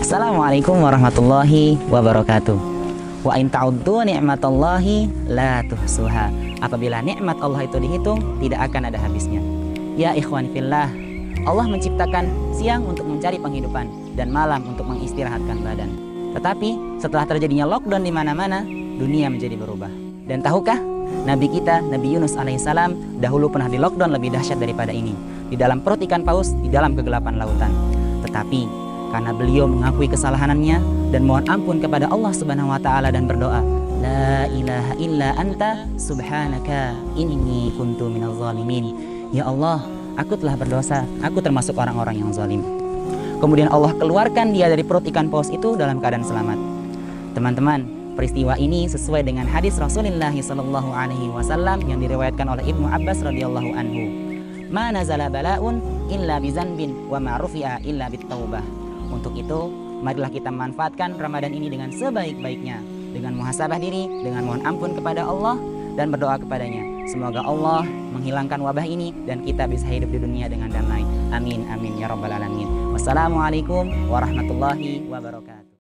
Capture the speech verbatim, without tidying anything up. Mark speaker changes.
Speaker 1: Assalamualaikum warahmatullahi wabarakatuh. Wa in ta'uddu ni'matallahi la tuhsuha. Apabila nikmat Allah itu dihitung, tidak akan ada habisnya. Ya ikhwan fillah, Allah menciptakan siang untuk mencari penghidupan dan malam untuk mengistirahatkan badan. Tetapi setelah terjadinya lockdown di mana-mana, dunia menjadi berubah. Dan tahukah, Nabi kita, Nabi Yunus alaihissalam, dahulu pernah di lockdown lebih dahsyat daripada ini, di dalam perut ikan paus, di dalam kegelapan lautan. Tetapi karena beliau mengakui kesalahannya dan mohon ampun kepada Allah Subhanahu wa taala dan berdoa, la ilaha illa anta subhanaka inni kuntu minaz zalimin. Ya Allah, aku telah berdosa, aku termasuk orang-orang yang zalim. Kemudian Allah keluarkan dia dari perut ikan paus itu dalam keadaan selamat. Teman-teman, peristiwa ini sesuai dengan hadis Rasulullah sallallahu alaihi wasallam yang diriwayatkan oleh Ibnu Abbas radhiyallahu anhu. Ma nazala bala'un illa bizanbin wa ma rufi'a illa bittaubah. Untuk itu, marilah kita manfaatkan Ramadan ini dengan sebaik-baiknya, dengan muhasabah diri, dengan mohon ampun kepada Allah dan berdoa kepadanya. Semoga Allah menghilangkan wabah ini dan kita bisa hidup di dunia dengan damai. Amin amin ya rabbal alamin. Wassalamualaikum warahmatullahi wabarakatuh.